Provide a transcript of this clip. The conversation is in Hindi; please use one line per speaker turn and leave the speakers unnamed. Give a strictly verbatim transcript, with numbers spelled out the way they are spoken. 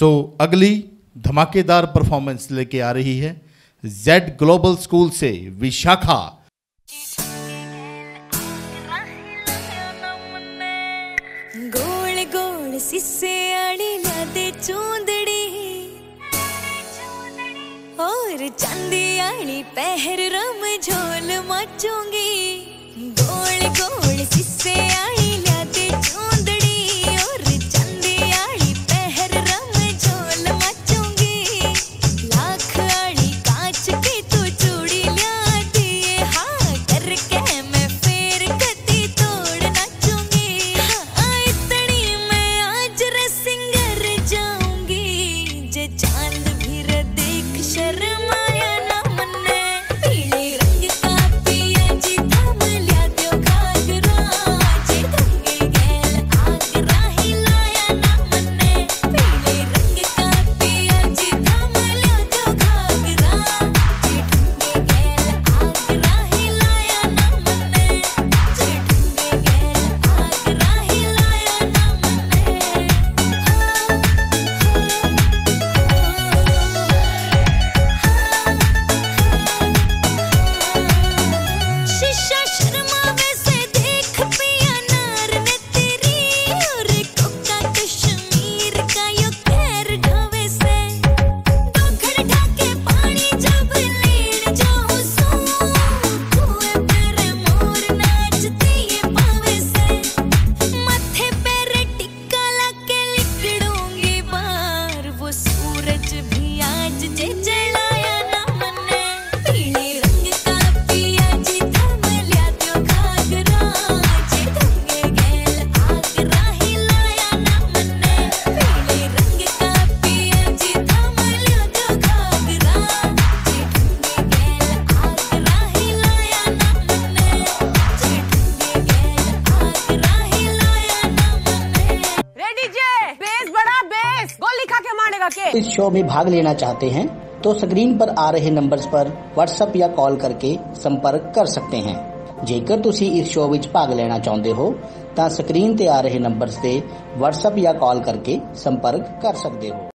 सो अगली धमाकेदार परफॉर्मेंस लेके आ रही है जेड ग्लोबल स्कूल से विशाखा।
गोल गोल सिसे आड़ी लादे चूंदड़ी और चांदी आड़ी पहर रम झोल मचूंगी। गोल गोल सिसे आड़ी लादे चूंदड़ी और चांदी आड़ी पहर रम झोल मचूंगी। लाख आड़ी कांच की तू चूड़ी ला दिए हाँ करके मैं फेर कती तोड़ नाचूंगी। हाँ इतनी मैं आज रे सिंगर जाऊंगी जे चांद भी रे देख शर्माया ना मन्ने। पीले रंग का पिया जी थाम लिया दो घाघरा जे ढंगे गैल आगरा हिलाया ना मन्ने। पीले रंग का पिया जी थाम लिया दो घाघरा जे ढंगे गैल आगरा हिलाया ना मन्ने। जे ढंगे गैल आगरा हिलाया ना मन्ने। शीशा शर्मावे से देख पिया नार ने तेरी और कोका कश्मीर का यो पैर ढावे से। डोखर ढाके पानी जब लीन जाऊं सो कुएं तेरे मोर नाचती ये पावे से। माथे पे टिक्का लाके लिकड़ूंगी बार वो सूरज भी आज जे जलाया ना मन्ने। पीले रंग का पिया जी थाम लिया दो घाघरा जे ढंगे गैल आगरा हिलाया ना मन्ने। पीले रंग का पिया जी थाम लिया दो घाघरा जे ढंगे गैल आगरा हिलाया ना मन्ने। जे ढंगे गैल आगरा हिलाया ना मन्ने।
रेडी जे बेस बड़ा बेस गोली खा के मारेगा के।
इस शो में भाग लेना चाहते हैं तो स्क्रीन पर आ रहे नंबर्स पर व्हाट्सएप या कॉल करके संपर्क कर सकते हैं। जेकर तुसी इस शो विच भाग लेना चाਹੁੰਦੇ हो ਤਾਂ स्क्रीन ते आ रहे नंबर्स ते व्हाट्सएप या कॉल करके संपर्क कर सकते हो।